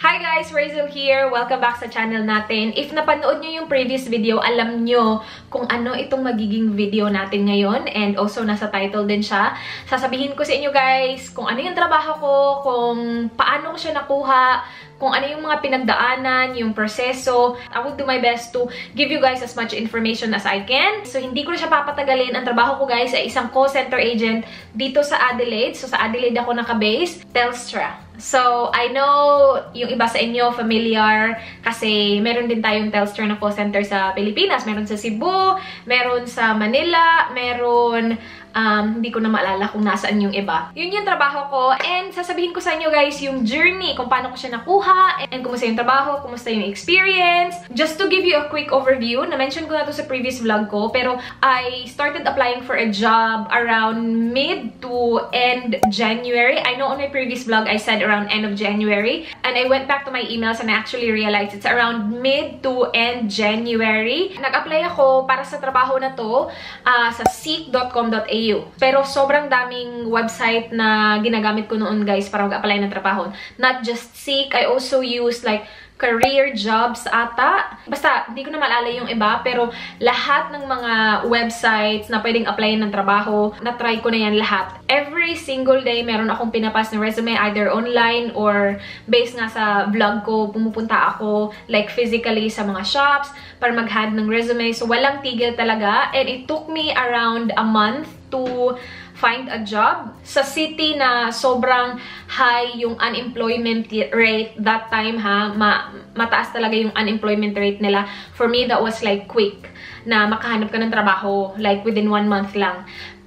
Hi guys! Razel here! Welcome back sa channel natin. If napanood nyo yung previous video, alam nyo kung ano itong magiging video natin ngayon. And also, nasa title din siya. Sasabihin ko sa inyo guys kung ano yung trabaho ko, kung paano ko siya nakuha, kung ano yung mga pinagdaanan, yung proseso. I will do my best to give you guys as much information as I can. So, hindi ko na siya papatagalin. Ang trabaho ko guys ay isang call center agent dito sa Adelaide. So, sa Adelaide ako naka-base. Telstra. So, I know yung iba sa inyo familiar kasi meron din tayong Telstra na call center sa Pilipinas. Meron sa Cebu, meron sa Manila, meron hindi ko na maalala kung nasaan yung iba. Yun yung trabaho ko and sasabihin ko sa inyo guys yung journey kung paano ko siya nakuha and kumusta yung trabaho, kumusta yung experience. Just to give you a quick overview, na-mention ko na to sa previous vlog ko, pero I started applying for a job around mid to end January. I know on my previous vlog I said around end of January and I went back to my emails and I actually realized it's around mid to end January. Nag-apply ako para sa trabaho na to sa seek.com.au. Pero sobrang daming website na ginagamit ko noon guys para mag-apply ng trabaho. Not just Seek, I also use like career jobs ata. Basta, hindi ko na maalala yung iba, pero lahat ng mga websites na pwedeng applyin ng trabaho, na-try ko na yan lahat. Every single day, meron akong pinapas na resume, either online or based nga sa vlog ko, pumupunta ako like physically sa mga shops para mag-hand ng resume. So, walang tigil talaga. And it took me around a month to find a job sa city na sobrang high yung unemployment rate that time ha. Mataas talaga yung unemployment rate nila. For me, that was like quick na makahanap ka ng trabaho like within 1 month lang.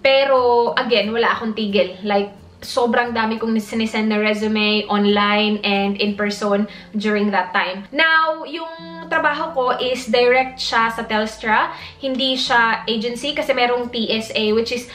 Pero again, wala akong tigil. Like, sobrang dami kong sinisend na resume online and in person during that time. Now, yung trabaho ko is direct siya sa Telstra. Hindi siya agency kasi merong TSA which is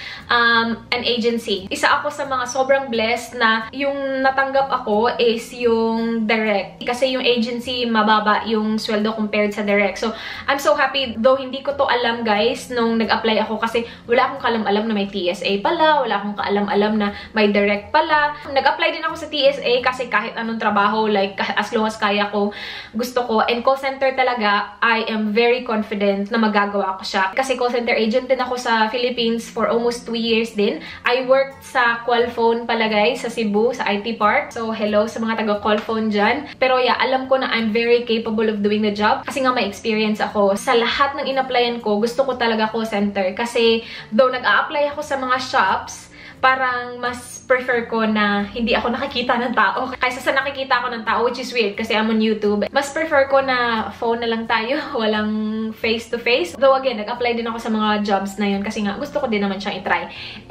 an agency. Isa ako sa mga sobrang blessed na yung natanggap ako is yung direct. Kasi yung agency, mababa yung sweldo compared sa direct. So, I'm so happy. Though hindi ko to alam guys nung nag-apply ako kasi wala akong kaalam-alam na may TSA pala. Wala akong kaalam-alam na may direct pala. Nag-apply din ako sa TSA kasi kahit anong trabaho, like as long as kaya ko, gusto ko. And call center talaga, I am very confident na magagawa ko siya. Kasi call center agent din ako sa Philippines for almost 2 years din. I worked sa Qualphone pala guys, sa Cebu, sa IT Park. So, hello sa mga taga-Qualphone dyan. Pero yeah, alam ko na I'm very capable of doing the job kasi nga may experience ako. Sa lahat ng in-applyan ko, gusto ko talaga call center. Kasi though nag-a-apply ako sa mga shops, parang mas prefer ko na hindi ako nakikita ng tao. Kaysa sa nakikita ako ng tao, which is weird kasi I'm on YouTube. Mas prefer ko na phone na lang tayo, walang face-to-face. Though again, nag-apply din ako sa mga jobs na yun kasi nga gusto ko din naman siyang i-try.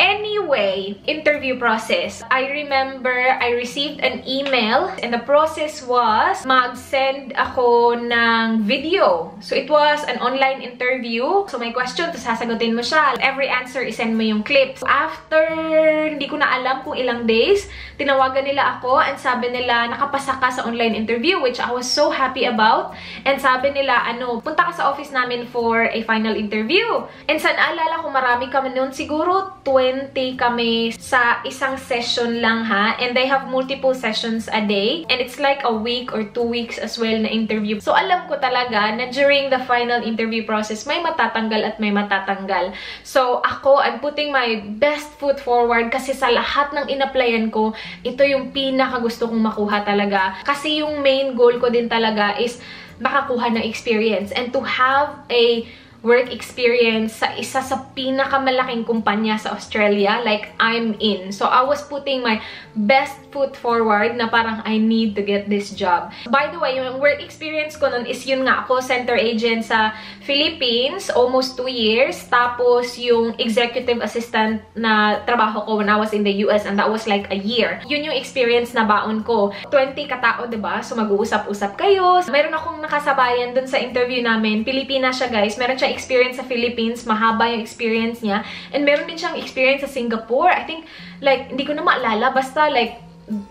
Anyway, interview process. I remember I received an email and the process was mag-send ako ng video. So it was an online interview. So may question, tapos sasagutin mo siya. Every answer, isend mo yung clip. So after hindi ko na alam kung ilang days, tinawagan nila ako and sabi nila, nakapasa ka sa online interview, which I was so happy about. And sabi nila, punta ka sa office namin for a final interview. And sa naalala ko, marami kami noon, siguro 20 kami sa isang session lang ha. And they have multiple sessions a day. And it's like a week or 2 weeks as well na interview. So alam ko talaga na during the final interview process, may matatanggal at may matatanggal. So ako, I'm putting my best foot forward kasi sa lahat ng in-applyan ko, ito yung pinaka gusto kong makuha talaga. Kasi yung main goal ko din talaga is makakuha ng experience and to have a work experience sa isa sa pinakamalaking kumpanya sa Australia, like I'm in. So I was putting my best foot forward na parang I need to get this job. By the way, yung work experience ko nun is yun nga, call center agent sa Philippines, almost 2 years. Tapos yung executive assistant na trabaho ko when I was in the US and that was like a year. Yun yung experience na baon ko. 20 katao, diba? So mag-uusap-usap kayo. Meron akong nakasabayan dun sa interview namin. Pilipina siya guys. Meron siya experience sa Philippines, mahaba yung experience niya. And meron din siyang experience sa Singapore. I think, like, hindi ko na maalala, basta like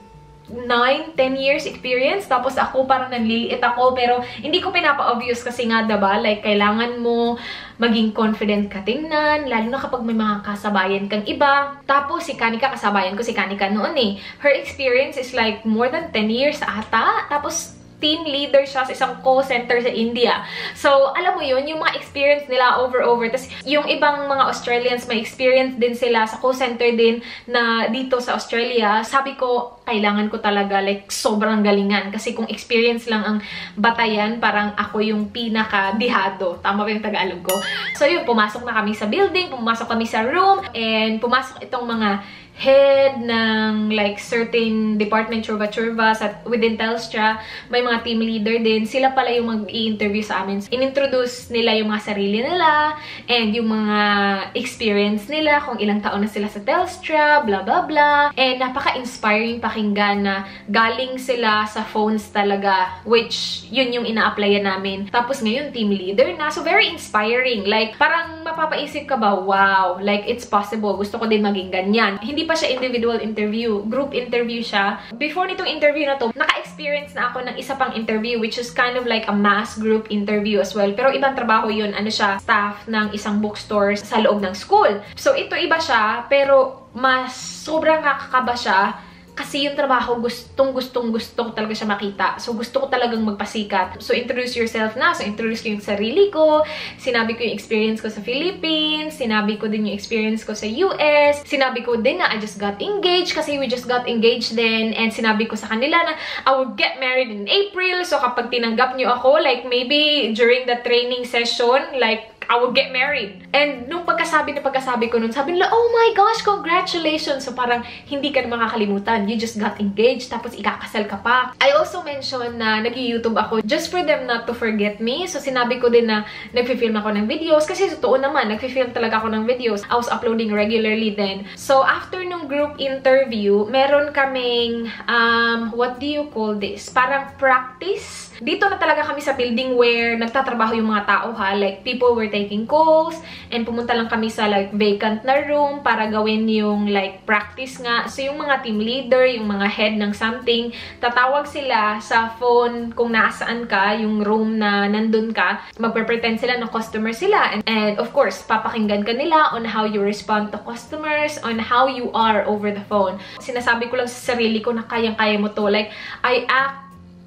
9, 10 years experience. Tapos ako parang nanliliit ako, pero hindi ko pinapa-obvious kasi nga, diba? Like, kailangan mo maging confident ka tingnan, lalo na kapag may mga kasabayan kang iba. Tapos si Kanika, kasabayan ko si Kanika noon eh. Her experience is like more than 10 years ata. Tapos team leader siya sa isang call center sa India. So, alam mo yun, yung mga experience nila over. Tapos, yung ibang mga Australians, may experience din sila sa call center din na dito sa Australia. Sabi ko, kailangan ko talaga, like, sobrang galingan. Kasi kung experience lang ang batayan, parang ako yung pinaka-dihado. Tama ba yung Tagalog ko? So, yun, pumasok na kami sa building, pumasok kami sa room, and pumasok itong mga head ng like certain department churba within Telstra. May mga team leader din. Sila pala yung mag-i-interview sa amin. Inintroduce nila yung mga sarili nila and yung mga experience nila, kung ilang taon na sila sa Telstra, blah blah blah. And napaka-inspiring pakinggan na galing sila sa phones talaga, which yun yung ina-applyan namin. Tapos ngayon team leader na. So very inspiring. Like parang mapapaisip ka ba, wow, like it's possible. Gusto ko din maging ganyan. Hindi pa siya individual interview, group interview siya. Before nitong interview na to, naka-experience na ako ng isa pang interview, which is kind of like a mass group interview as well. Pero ibang trabaho yun, ano siya, staff ng isang bookstore sa loob ng school. So ito iba siya, pero mas sobrang nakakaba siya. Kasi yung trabaho, gustong gusto ko talaga siya makita. So, gusto ko talagang magpasikat. So, introduce yourself na. So, introduce ko yung sarili ko. Sinabi ko yung experience ko sa Philippines. Sinabi ko din yung experience ko sa US. Sinabi ko din na I just got engaged kasi we just got engaged then. And sinabi ko sa kanila na I will get married in April. So, kapag tinanggap nyo ako, like maybe during the training session, like I will get married. And nung pagkasabi ko nun, sabi nila, oh my gosh, congratulations! So parang hindi ka na makakalimutan. You just got engaged, tapos ikakasal ka pa. I also mentioned na nag-YouTube ako just for them not to forget me. So sinabi ko din na nag-film ako ng videos. Kasi totoo naman, nag-film talaga ako ng videos. I was uploading regularly then. So after nung group interview, meron kaming, what do you call this? Parang practice. Dito na talaga kami sa building where nagtatrabaho yung mga tao ha. Like, people were taking calls and pumunta lang kami sa like vacant na room para gawin yung like practice nga. So, yung mga team leader, yung mga head ng something, tatawag sila sa phone kung nasaan ka, yung room na nandun ka. Magpe-pretend sila na customer sila. And of course, papakinggan ka nila on how you respond to customers, on how you are over the phone. Sinasabi ko lang sa sarili ko na kayang-kaya mo to. Like, I act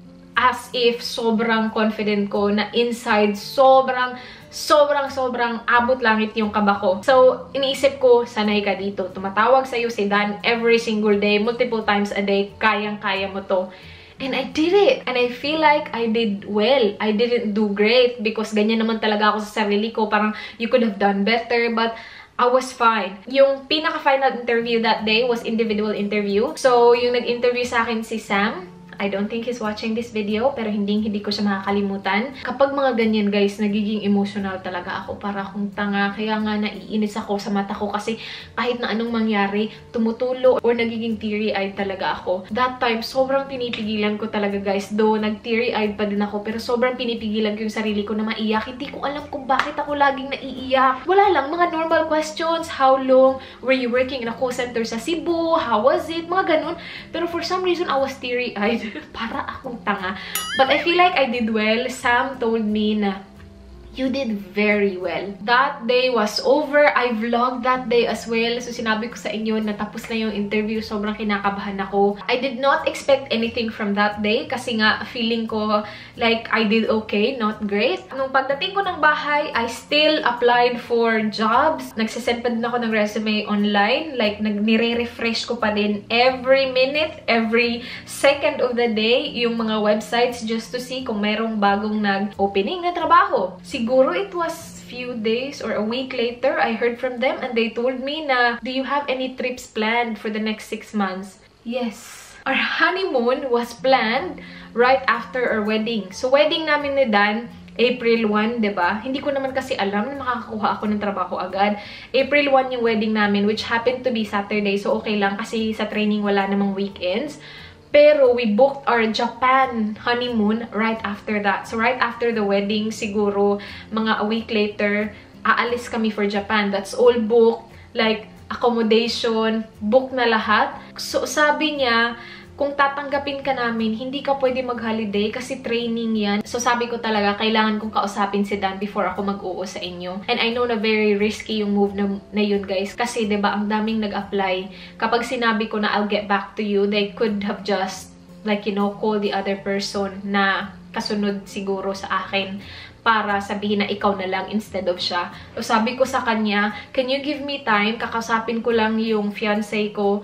as if sobrang confident ko na inside sobrang abot langit yung kaba ko. So, iniisip ko, sanay ka dito. Tumatawag sa'yo si Dan every single day, multiple times a day, kayang-kaya mo to. And I did it. And I feel like I did well. I didn't do great because ganyan naman talaga ako sa sarili ko. Parang, you could have done better, but I was fine. Yung pinaka-final interview that day was individual interview. So, yung nag-interview sa akin si Sam. I don't think he's watching this video, pero hindi ko siya makakalimutan. Kapag mga ganyan, guys, nagiging emotional talaga ako. Para akong tanga. Kaya nga naiinis ako sa mata ko kasi kahit na anong mangyari, tumutulo or nagiging teary-eyed talaga ako. That time, sobrang pinipigilan ko talaga, guys. Though, nag-teary-eyed pa din ako, pero sobrang pinipigilan ko yung sarili ko na maiyak. Hindi ko alam kung bakit ako laging naiiyak. Wala lang, mga normal questions. How long were you working in a call center sa Cebu? How was it? Mga ganun. Pero for some reason, I was teary-eyed. Para akong tanga. But I feel like I did well. Sam told me na you did very well. That day was over. I vlogged that day as well. So, sinabi ko sa inyo na tapos na yung interview. Sobrang kinakabahan ako. I did not expect anything from that day kasi nga feeling ko like I did okay, not great. Nung pagdating ko ng bahay, I still applied for jobs. Nagsisend pa din ako ng resume online. Like, nire-refresh ko pa din every minute, every second of the day yung mga websites just to see kung mayroong bagong nag-opening na trabaho. Siguro it was few days or a week later, I heard from them and they told me na, do you have any trips planned for the next 6 months? Yes. Our honeymoon was planned right after our wedding. So, wedding namin ni Dan, April 1, diba? Hindi ko naman kasi alam na makakakuha ako ng trabaho agad. April 1 yung wedding namin, which happened to be Saturday. So, okay lang kasi sa training wala namang weekends. Pero we booked our Japan honeymoon right after that. So right after the wedding, siguro mga a week later, aalis kami for Japan. That's all booked. Like, accommodation, book na lahat. So sabi niya, kung tatanggapin ka namin, hindi ka pwede mag-holiday kasi training yan. So sabi ko talaga, kailangan kong kausapin si Dan before ako mag-oo sa inyo. And I know na very risky yung move na yun, guys. Kasi 'di ba ang daming nag-apply. Kapag sinabi ko na I'll get back to you, they could have just like, you know, call the other person na kasunod siguro sa akin para sabihin na ikaw na lang instead of siya. So sabi ko sa kanya, can you give me time? Kakasapin ko lang yung fiancé ko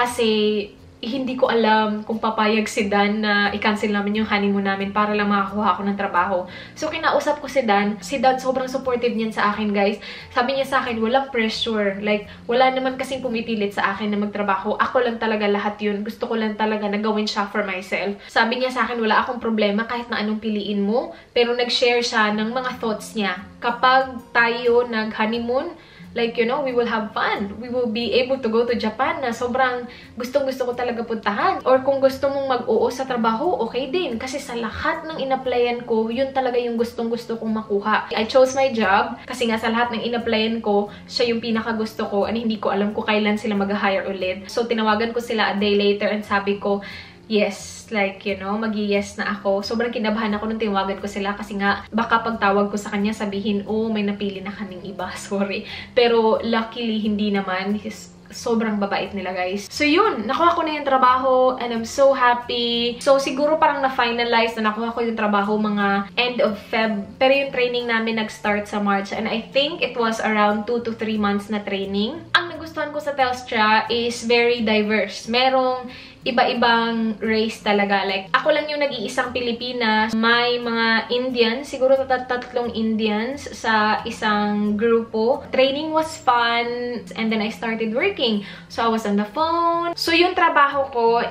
kasi hindi ko alam kung papayag si Dan na i-cancel namin yung honeymoon namin para lang makakuha ako ng trabaho. So, kinausap ko si Dan. Si Dan, sobrang supportive niyan sa akin, guys. Sabi niya sa akin, walang pressure. Like, wala naman kasing pumipilit sa akin na magtrabaho. Ako lang talaga lahat yun. Gusto ko lang talaga na gawin siya for myself. Sabi niya sa akin, wala akong problema kahit na anong piliin mo. Pero nag-share siya ng mga thoughts niya. Kapag tayo nag-honeymoon, like, you know, we will have fun. We will be able to go to Japan na sobrang gustong-gusto ko talaga puntahan. Or kung gusto mong mag-oo sa trabaho, okay din. Kasi sa lahat ng in-applyan ko, yun talaga yung gustong-gusto kong makuha. I chose my job kasi nga sa lahat ng in-applyan ko, siya yung pinaka-gusto ko and hindi ko alam kung kailan sila mag-hire ulit. So, tinawagan ko sila a day later and sabi ko, yes, like, you know, mag-yes na ako. Sobrang kinabahan ako nung tinawagan ko sila kasi nga, baka pagtawag ko sa kanya sabihin, oh, may napili na kaming iba, sorry. Pero luckily, hindi naman. Sobrang babait nila, guys. So yun, nakuha ko na yung trabaho and I'm so happy. So siguro parang na-finalize na nakuha ko yung trabaho mga end of Feb. Pero yung training namin nag-start sa March and I think it was around 2 to 3 months na training. Ang nagustuhan ko sa Telstra is very diverse. Merong iba-ibang race talaga. Like, ako lang yung nag-iisang Pilipinas. May mga Indians, siguro tatlong Indians sa isang grupo. Training was fun and then I started working. So, I was on the phone. So, yung trabaho ko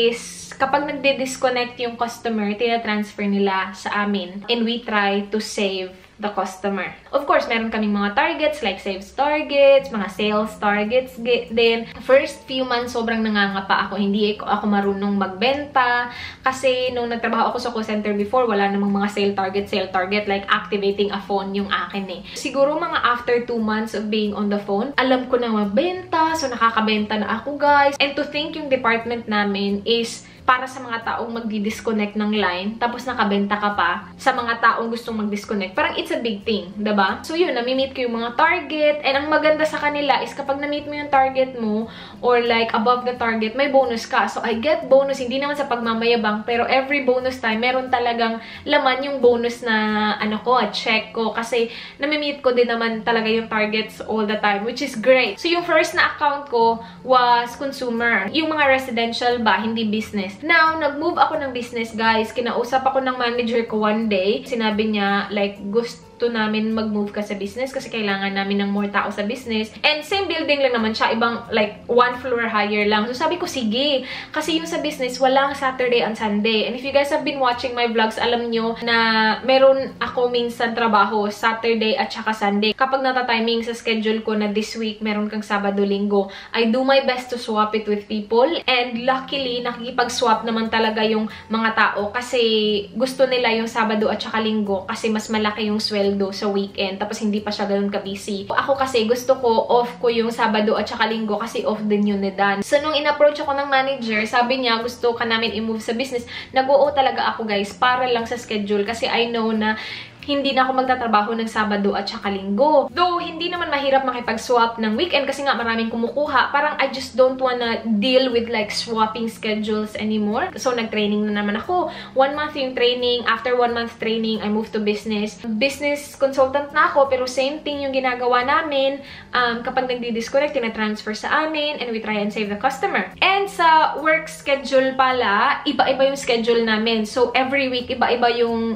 is kapag nagde-disconnect yung customer, tina-transfer nila sa amin. And we try to save the customer. Of course, meron kaming mga targets like sales targets, mga sales targets din. First few months, sobrang nangangapa ako. Hindi ako marunong magbenta kasi nung nagtrabaho ako sa call center before, wala namang mga sale target like activating a phone yung akin eh. Siguro mga after 2 months of being on the phone, alam ko na magbenta, so nakakabenta na ako, guys. And to think yung department namin is para sa mga taong magdi-disconnect ng line, tapos nakabenta ka pa sa mga taong gustong mag-disconnect. Parang it's a big thing, diba? So yun, nami-meet ko yung mga target, and ang maganda sa kanila is kapag na-meet mo yung target mo, or like above the target, may bonus ka. So I get bonus, hindi naman sa pagmamayabang, pero every bonus time, meron talagang laman yung bonus na, check ko. Kasi nami-meet ko din naman talaga yung targets all the time, which is great. So yung first na account ko was consumer. Yung mga residential ba, hindi business. Now, nag-move ako ng business, guys. Kinausap ako ng manager ko one day. Sinabi niya, like, gusto namin mag-move ka sa business kasi kailangan namin ng more tao sa business. And same building lang naman siya. Ibang, like, 1 floor higher lang. So, sabi ko, sige. Kasi yung sa business, walang Saturday and Sunday. And if you guys have been watching my vlogs, alam nyo na meron ako minsan trabaho Saturday at saka Sunday. Kapag nata-timing sa schedule ko na this week, meron kang Sabado, Linggo, I do my best to swap it with people. And luckily, nakikipag-swap naman talaga yung mga tao kasi gusto nila yung Sabado at saka Linggo kasi mas malaki yung sweldo sa weekend, tapos hindi pa siya ganun ka-busy. Ako kasi gusto ko off ko yung Sabado at saka Linggo kasi off din yun ni Dan. So nung in-approach ako ng manager, sabi niya gusto ka namin i-move sa business. Nag-oo talaga ako, guys, para lang sa schedule kasi I know na hindi na ako magtatrabaho ng Sabado at saka Linggo. Though, hindi naman mahirap makipag-swap ng weekend kasi nga maraming kumukuha. Parang I just don't wanna deal with like swapping schedules anymore. So, nag-training na naman ako. 1 month yung training. After 1 month training, I moved to business. Business consultant na ako, pero same thing yung ginagawa namin. Kapag nagdi-disconnect, tina-transfer sa amin and we try and save the customer. And sa work schedule pala, iba-iba yung schedule namin. So, every week, iba-iba yung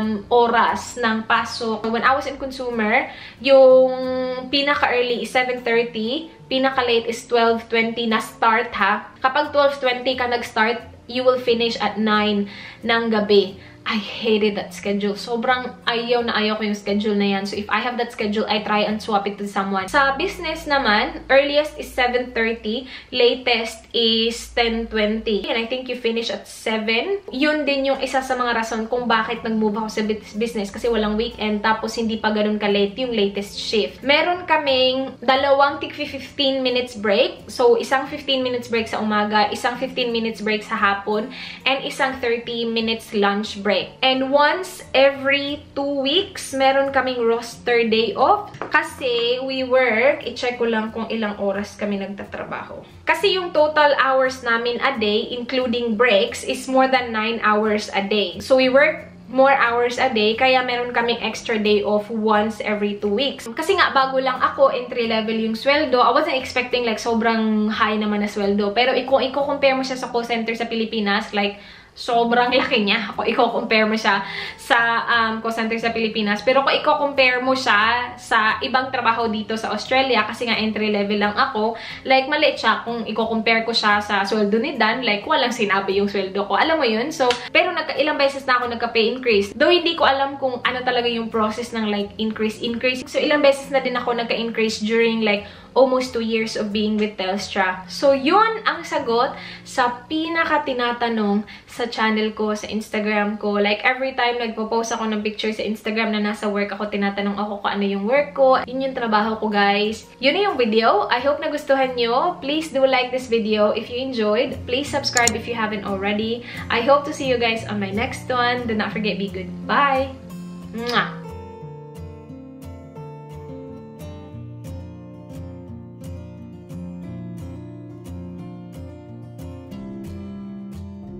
oras ng pasok. When I was in consumer, yung pinaka-early is 7:30, pinaka-late is 12:20 na start, ha. Kapag 12:20 ka nag-start, you will finish at 9 ng gabi. I hated that schedule. Sobrang ayaw na ayaw ko yung schedule na yan. So, if I have that schedule, I try and swap it to someone. Sa business naman, earliest is 7:30. Latest is 10:20. And I think you finish at 7. Yun din yung isa sa mga rason kung bakit nag-move ako sa business. Kasi walang weekend. Tapos, hindi pa ganun ka-late yung latest shift. Meron kaming dalawang tig 15 minutes break. So, isang 15 minutes break sa umaga, isang 15 minutes break sa hapon, and isang 30 minutes lunch break. And once every 2 weeks, meron kaming roster day off. Kasi we work, i-check ko lang kung ilang oras kami nagtatrabaho. Kasi yung total hours namin a day, including breaks, is more than 9 hours a day. So we work more hours a day, kaya meron kaming extra day off once every 2 weeks. Kasi nga, bago lang ako, entry level yung sweldo. I wasn't expecting like sobrang high naman na sweldo. Pero kung i-compare mo siya sa call center sa Pilipinas, like, sobrang laki niya. Kung i-compare mo siya sa call center sa Pilipinas. Pero kung i-compare mo siya sa ibang trabaho dito sa Australia, kasi nga entry level lang ako, like maliit siya. Kung i-compare ko siya sa sweldo ni Dan, like walang sinabi yung sweldo ko. Alam mo yun? So, pero ilang beses na ako nagka-pay increase. Though hindi ko alam kung ano talaga yung process ng like increase. So, ilang beses na din ako nagka-increase during like almost 2 years of being with Telstra. So, yun ang sagot sa pinaka-tinatanong sa channel ko, sa Instagram ko. Like, every time nagpo-post ako ng picture sa Instagram na nasa work ako, tinatanong ako kung ano yung work ko. Yun yung trabaho ko, guys. Yun na yung video. I hope nagustuhan nyo. Please do like this video if you enjoyed. Please subscribe if you haven't already. I hope to see you guys on my next one. Do not forget, be good. Bye! Mwah!